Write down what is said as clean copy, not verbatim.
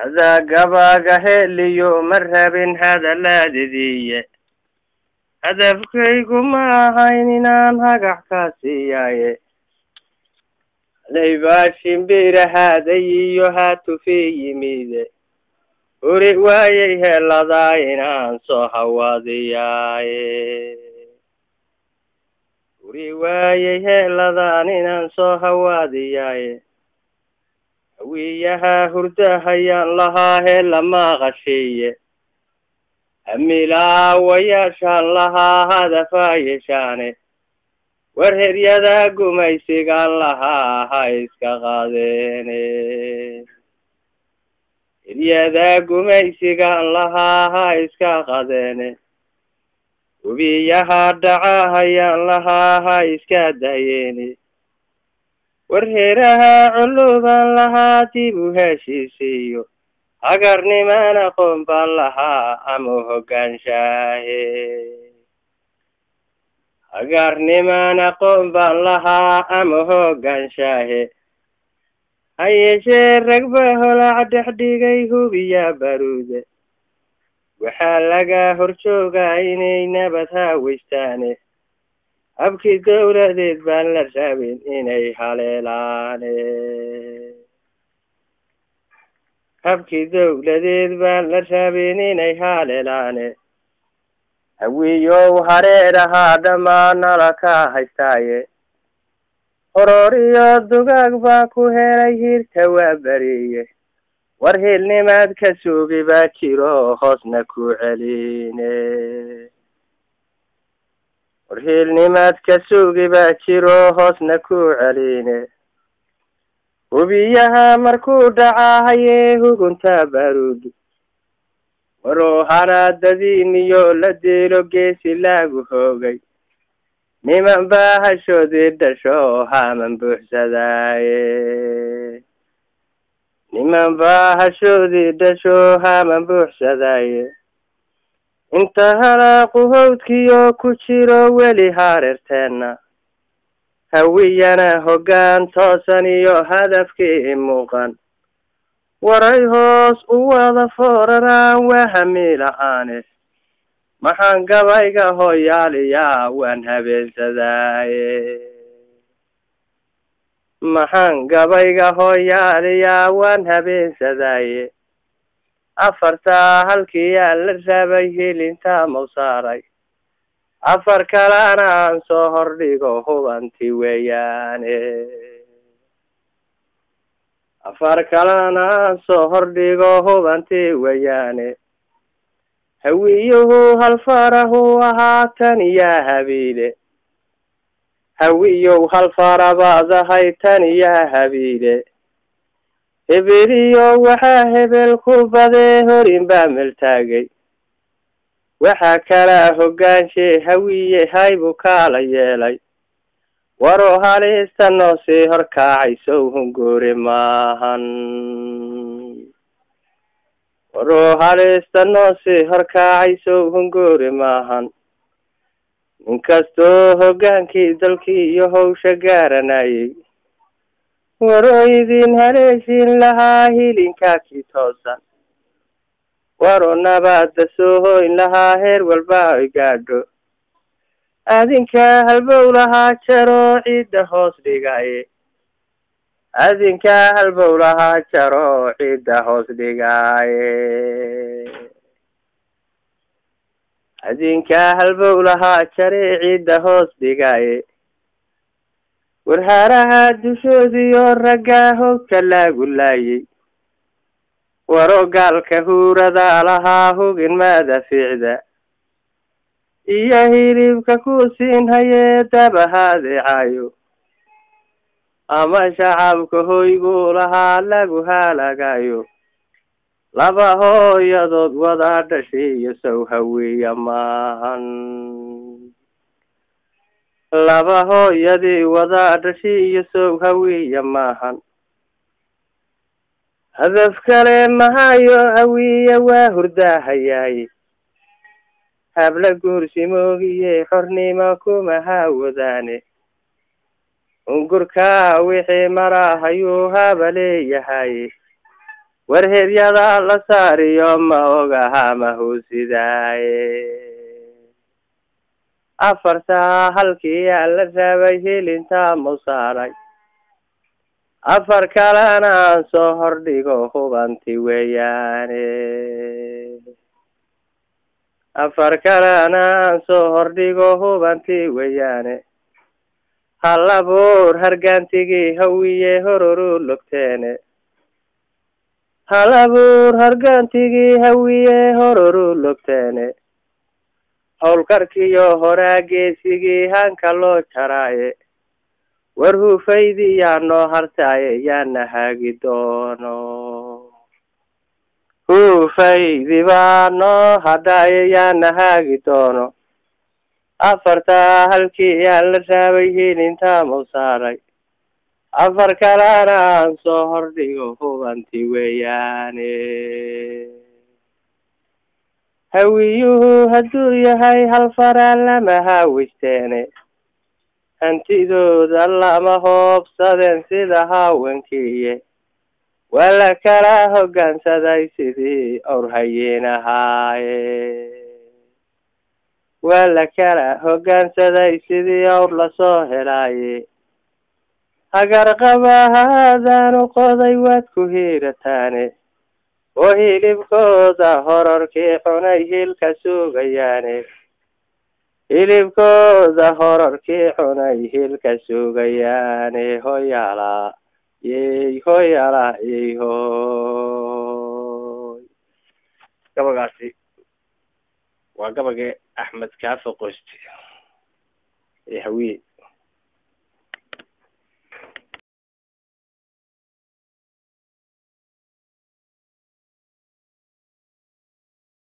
هذا قباقه اللي مرهب هذا لا ددية هذا فكيكم ما هيننا هقع كاسياي لي باشين بير هذا يهات في يميده وروايه لضاينا صوح وضياي وروايه لضاننا صوح وضياي وياها هردها يا الله لما غشيه أميلا وياشان لها هذا فايشانه ورهر يدا قميسي قال لها هايسك غاديني يدا قميسي قال لها هايسك غاديني وبيها دعاها يا لها هايسك دايني ورهرها علوبا لها تيبوها شيسيو أقرني ما نقوم بالله أموه قنشاهي أقرني ما نقوم بالله أموه قنشاهي أي شيء رقبه لعد حديقيه بيا برودة وحالقا هرشوقا عيني نبتها وشتاني أبكي دولة ديد بالنرشابين إني حليلاني habkii dowladeed baan la rabin inay haleelaane hawiyow hareerahaa dhammaanala ka haystaaye horoor iyo dugaag baa ku helay hirka waa beriye war hilnimaad ka sugi baa jiro hoosna ku celine war hilnimaad ka sugi baa jiro hoosna ku celine وبيها مركودة عاهيه وقنتا بارود وروحنا دديني يولديلو جيسي لاغو هوغي نيمان باها شودي دشوها من بوحسداي نيمان باها شودي دشوها من بوحسداي انتهى لاقوهوتكيو كوشيرو ولي هاررتنا هوينا هوغان توسانيو هدفكي موقان وريهوس وواضا فورران وهمي لعاني محان قبايقا هوياليا وان هبين سداي محان قبايقا هوياليا وان هبين سداي أفرتا هالكيا للرابيه لنتا موصاري afar kalena aan soo hordhigo hubanti weeyaane afar kalena aan soo hordhigo hubanti weeyaane hawiyuhu hal farahu ahaatan yaa habiile hawiyow hal farabaadahay tan yaa habiile hebeliyo waxaa hebel ku badee horin baa meltaagay waxaa kala hogaanshe hawiye haybu kaala yeelay waro halista noo sii horkacayso hunguri maahan waro halista noo sii horkacayso hunguri maahan inkastoo hogaankii dalkii iyo howsha gaaranayay waro idin haleeshin lahaa hilinkaakii toosan waro nabada soohoyn lahaa heer walba ay gaadho adinka halbow lahaa jaro ciidda hoos dhigaye adinka halbow lahaa jaro ciidda hoos dhigaye adinka halbow lahaa jare ciidda hoos dhigaye warhaaraha dushoodiyo ragga hogka laagu laayay waro gaalka huurada lahaa hugin madafiicda iyo hilibka ku siin hayee dabahadeecayo ama shacabka hoygu lahaa lagu halagayo laba hooyadood wada dhashiyo sow hawiya maahan laba hooyadii wada dhashiyo sow hawiya maahan هدف كلام هايو هوية وهرداهياي هبلا قرسي موغي حرني ماكو مهاوداني انقر كاوحي مراهيو هبلي هاي warheeryada la saariyo ma ogaha mahuusidaaye afartaa halkii aan la raabay hilintaa mau saaray afar kalena aan soo hordhigo hubanti weeyaane afar kalena aan soo hordhigo hubanti weeyaane halabuur hargaantigii hawiye horuru logteene halabuur hargaantigii hawiye horuru logteene howlkarkiyo horaageesigii hanka loo jaraaye war hufaydii yaa noo hartaaye yaana haagi doono hufaydi baa noo hadhaaye yaana haagi doono afartaa halkii aan la raabay hilintaa mau saaray afar kalena aan soo hordhigo hubanti weeyaane hawiyuhu hadduu yahay hal faraan lama haawisteene hantidooda lama hoobsadeen sida haawankiiye waa la kala hoggaansaday sidii awr hayeenahaaye waa la kala hoggaansaday sidii awr lasoo helaaye hagarqabahaadaanu qoday waad ku hiirataane oo hilibkooda horarkii cunay hilka sugayaane hilibkooda horarkii cunay hilka sugayaane hoyala yey hoyala yey hoy gabagaasi waa gabagee axmed kaafe qoysti ee hawiye